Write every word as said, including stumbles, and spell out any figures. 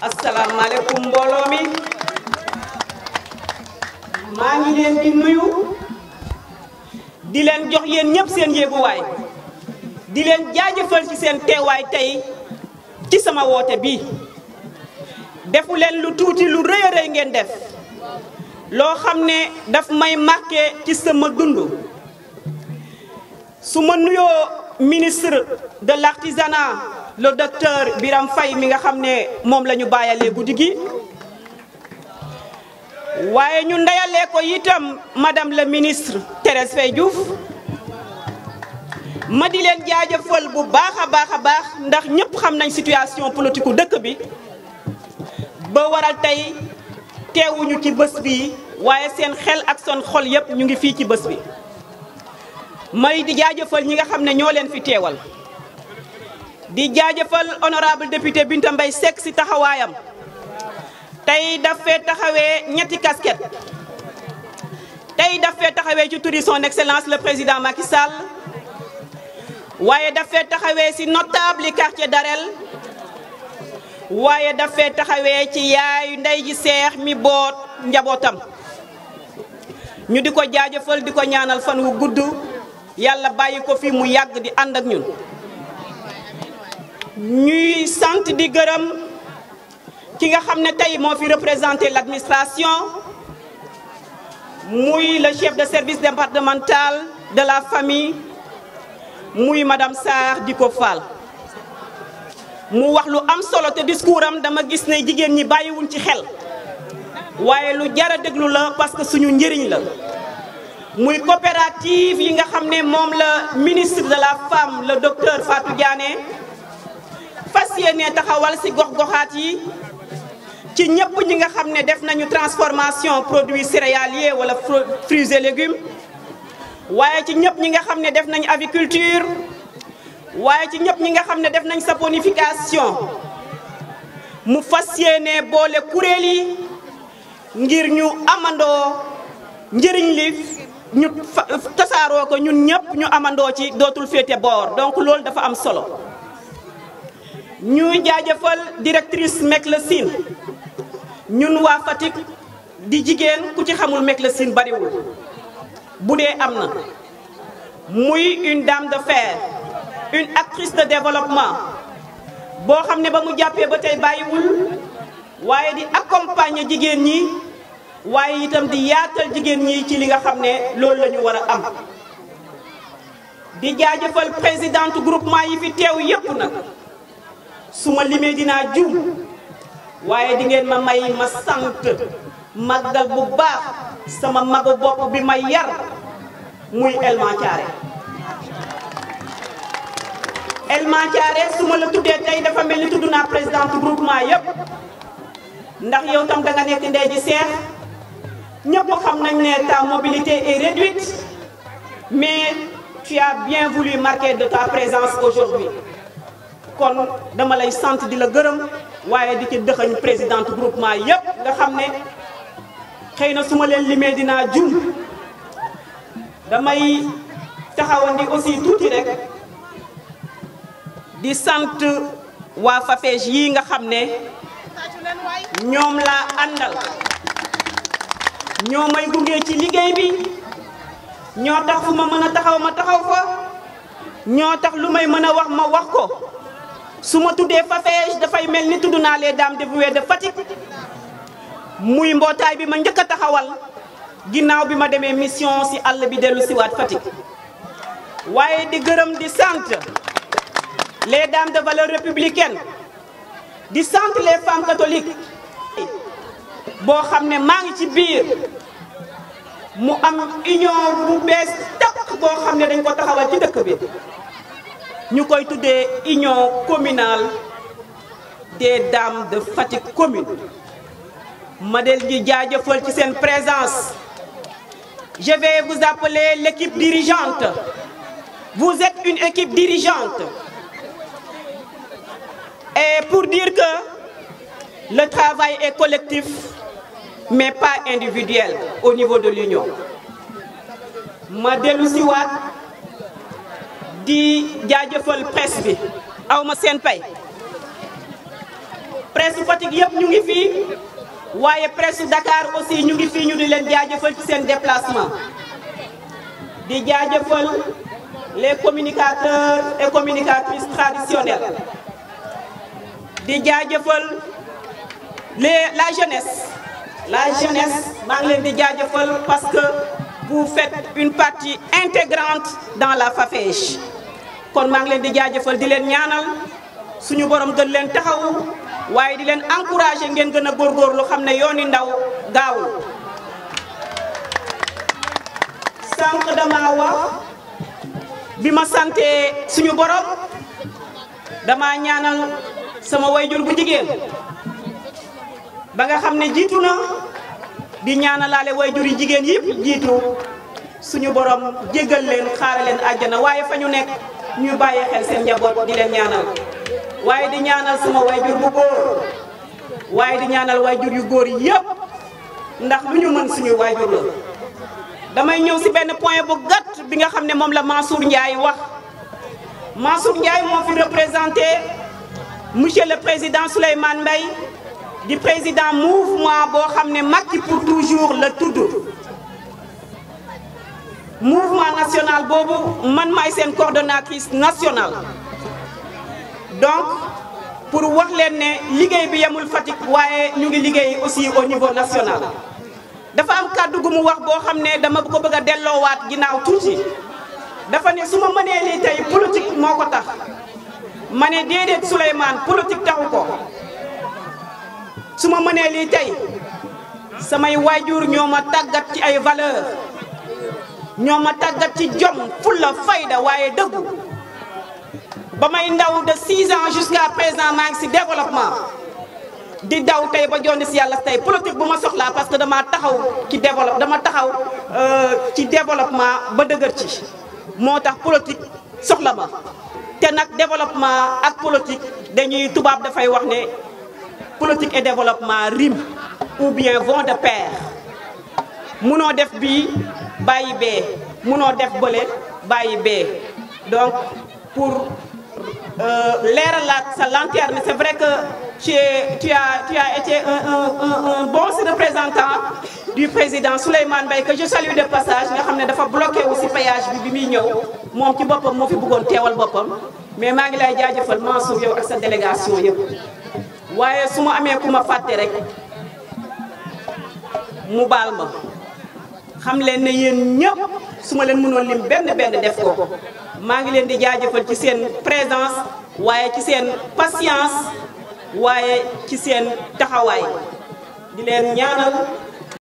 asalaamaaleykum mbooloo mi maa ngi leen di nuyu di leen jox yéen ñëpp seen yéeguwaay di leen jaajëfal ci seen teewaay tey ci sama woote bi defu leen lu tuuti lu rëy a rëy ngeen def loo xam ne daf may marqué ci sama dund su ma nuyoo ministre de l'artisanat le docteur Biram Faye mi nga xam ne moom la ñu bàyyalee guddi gi waaye ñu ndeyalee ko itam madame le ministre Thérèse Faye Diouf ma di leen jaajëfal bu baax a baax a baax ndax ñëpp xam nañ situation politique u dëkk bi ba waral tey teewuñu ci bés bi waaye seen xel ak seen xol yëpp ñu ngi fii ci bés bi may di jaajëfal ñi nga xam ne ñoo leen fi teewal di jaajëfal honorable député Binta Mbaye Seck ci taxawaayam tey daf fee taxawee ñetti casquette tey daf fee taxawee ci turi son excellence le président Macky Sall waaye daf fee taxawee ci notable yi quartier Darel waaye daf fee taxawee ci yaayu ndey ji seex mi boot njabootam ñu di ko jaajëfal di ko ñaanal fan wu gudd yàlla bàyyi ko fi mu yàgg di ànd ak ñun ñuy sant di gërëm ki nga xam ne tey moo fi représenté l'administration muy le chef de service départemental de la famille muy madame Sarr Diko Fall mu wax lu am solo te discours am dama gis ne jigéen ñi bàyyiwuñ ci xel waaye lu jar a déglu la parce que suñu njëriñ la muy coopérative yi nga xam ne moom la ministre de la femme le docteur Fatou Diané fas yéene taxawal ci gox-goxaat yi ci ñëpp ñi nga xam ne def nañu transformation produits céréaliers wala fruits et légumes waaye ci ñëpp ñi nga xam ne def nañu aviculture waaye ci ñëpp ñi nga xam ne def nañ saponification mu fas yéene boole kuréel yi ngir ñu amandoo njëriñ li ñu tasaaroo ko ñun ñëpp ñu amandoo ci dootul féete boor donc loolu dafa am solo ñuy jaajëfal directrice Meclesine ñun waa Fatick di jigéen ku ci xamul Meclesine bariwul bu dee am na muy une dame de fer une actrice de développement boo xam ne ba mu jàppee ba tey bàyyiwul waaye di accompagner jigéen ñi waaye itam di yaatal jigéen ñi ci li nga xam ne loolu la ñu war a am di jaajëfal présidente groupement yi fi teew yépp nag su ma limee dinaa juum waaye di ngeen ma may ma sant màggal bu baax sama magu bopp bi ma yar muy Elma Thiaré Elma Thiaré su ma la tuddee tey dafa mel ni tudd naa présidente groupement yépp ndax yow tam danga nekk ndey ji seex ñëpp xam nañ ne ta mobilité est réduite mais tu as bien voulu marquer de ta présence aujourd'hui kon dama lay sant di la gërëm waaye di ci dëxañ présidente groupement yépp nga xam ne xëy na su ma leen limee dinaa jum damay taxawandi aussi tuuti rek di sant waa Fafej yi nga xam ne ñoom laa àndal ñoo may gunge ci liggéey bi ñoo tax fu ma mën a taxaw ma taxaw fa ñoo tax lu may mën a wax ma wax ko su ma tuddee Fafej dafay mel ni tudd naa les dames dévouées de Fatick muy mbootaay bi ma njëkk a taxawal ginnaaw bi ma demee mission ci àll bi dellu si waat Fatick waaye di gërëm di sant les dames de valeur républicaine di sant les femmes catholiques boo xam ne maa ngi ci biir mu am union bu bees tàq boo xam ne dañ ko taxawal ci dëkk bi ñu koy tuddee union communale des dames de Fatick commune ma del di jaajëfal ci seen présence je vais vous appeler l'équipe dirigeante vous êtes une équipe dirigeante et pour dire que le travail est collectif mais pas individuel au niveau de l'union ma dellu si waat di jaajëfal presse bi awma seen pay presse Fatick yëpp ñu ngi fii waaye presse Dakar aussi ñu ngi fii ñu di leen jaajëfal ci seen déplacement di jaajëfal les communicateurs et communicatrices traditionnels di jaajëfal les la jeunesse la jeunesse maa ngi leen di jaajëfal parce que vous faites une partie intégrante dans la FAFEJ kon maa ngi leen di jaajëfal di leen ñaanal suñu borom gën leen taxawu waaye di leen encourager ngeen gën a góorgóorlu xam ne yooni ndaw gaawul. sànq dama wax bi ma sante suñu borom dama ñaanal sama wayjur bu jigéen ba nga xam ne jiitu na di ñaanalaale wayjur yi jigéen yëpp jiitu suñu borom jéggal leen xaare leen àjjana waaye fa ñu nekk ñu bàyyi xel seen njaboot di leen ñaanal waaye di ñaanal sama wayjur bu góor waaye di ñaanal wayjur yu góor yëpp ndax lu ñu mën suñu wayjur la. damay ñëw ci benn point bu gàtt bi nga xam ne moom la Mansour Ndiaye wax Mansour Ndiaye moo fi représenté monsieur le président Souleymane Mbaye di président mouvement boo xam ne Macky pour toujours la tudd mouvement national boobu man maay seen coordonnatrice nationale. donc pour wax leen ne liggéey bi yemul Fatick waaye ñu ngi liggéey aussi au niveau national. dafa am kàddu gu mu wax boo xam ne dama ko bëgg a delloowaat ginnaaw tuuti dafa ne su ma mënee lii tey politique moo ko tax ma ne déedéet Souleymane politique taxu ko su ma mënee lii tey samay waajur ñoo ma tàggat ci ay valeur ñoo ma tàggat ci jom fulla fayda waaye dëggu ba may ndaw de six ans jusqu'à présent maa ngi ci développement di daw tey ba jonni ci yàlla tey politique bu ma soxlaa parce que dama taxaw ci développe dama taxaw ci développement ba dëgër ci moo tax politique soxla ma te nag développement ak politique dañuy tubaab dafay wax ne politique et développement riment ou bien vont de pair munoo def bii bàyyi bee munoo def bële bàyyi bee donc pour Euh, leeralaat sa lanterne c'est vrai que tu, es, tu, as, tu as été un, un, un, un bon représentant du président Souleymane Mbaye que je salue de passage nga xam ne dafa bloqué aussi péage bi bi muy ñëw moom ci boppam moo fi bëggoon teewal boppam mais maa ngi lay jaajëfal Mansour yow ak sa délégation yëpp waaye su ma amee ku ma fàtte rek mu baal ma xam leen ne yéen ñëpp su ma leen mënoon lim benn benn def ko maa ngi leen di jaajëfal ci seen présence waaye ci seen patience waaye ci seen taxawaay di leen ñaanal